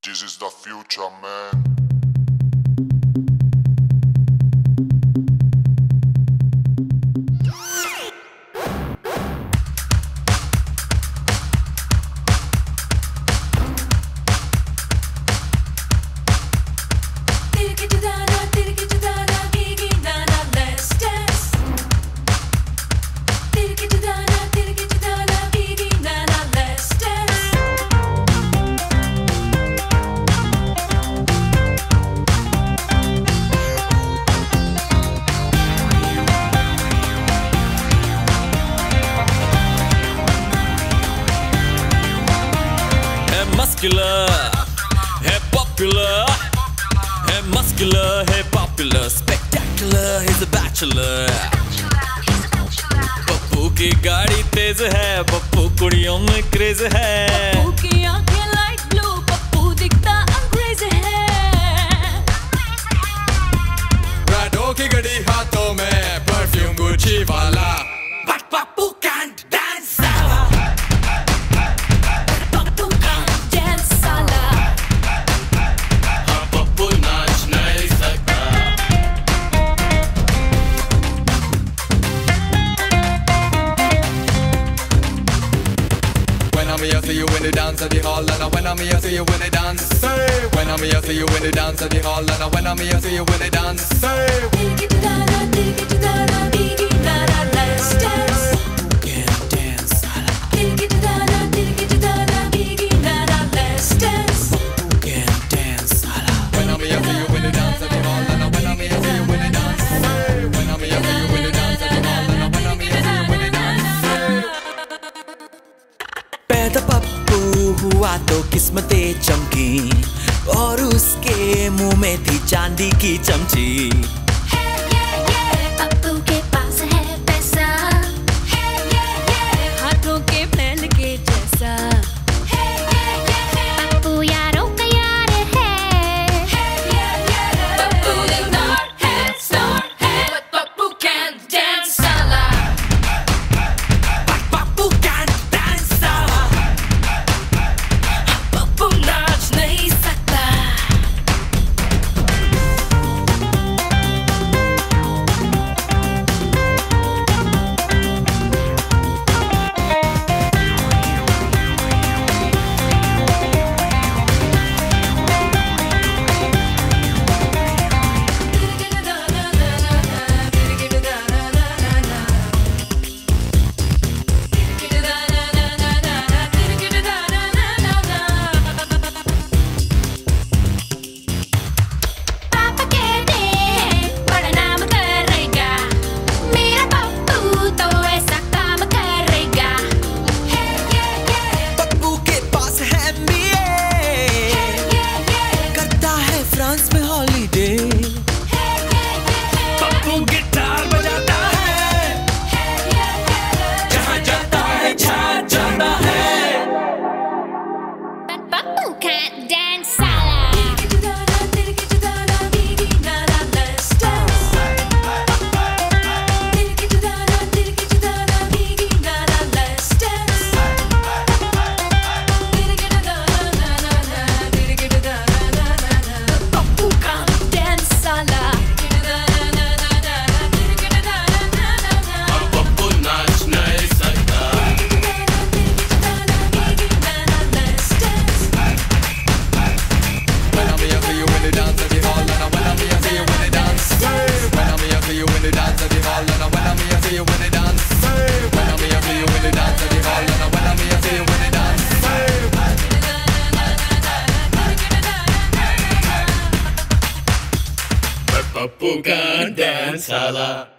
This is the future, man. Muscular, hey popular, hey muscular, hey popular, spectacular, he's a bachelor. Pappu की गाड़ी तेज है, पप्पू कुड़ियों में craze है. पप्पू की आंखें लाइट ब्लू, पप्पू दिखता अंग्रेज है. राडो की घड़ी हाथों में, परफ्यूम गुची वाला. But Pappu can't dance. I see you in the dance at the hall, and when I'm here, see you in the dance. Say, when I'm here, see you in the dance at the hall, and when I'm here, see you in the dance. Say, let's dance. Can't dance. Let's dance. Can't dance. When I'm here, see you in the dance at the hall, and when I'm here, see you in the dance. Say, when I'm here, see you in the dance at the hall, and when I'm here, see you in the dance. पैदा पप्पू हुआ तो किस्मतें चमकी और उसके मुंह में थी चांदी की चमची. पप्पू के पास है पैसा, हाथों के फैल के जैसा. पप्पू यारों का यार है. पप्पू स्मार्ट है, but पप्पू can't dance साला. Pappu can't dance. पप्पू नाच नहीं सकता. पप्पू गिटार बजाता है, जहाँ जाता है छा जाता है. But Pappu can't dance साला. Let's dance. Let's dance. Pappu can't dance साला. पप्पू नाच नहीं सकता. Let's dance. When I'm here, see you in the dance at the hall, and when I'm here, see you in the dance. When I'm here, see you in the dance at the hall, and when I'm here, see you in the dance. When I'm here, see you in the dance at the hall, and when I'm here, see you in the dance. But Pappu can't dance, hala.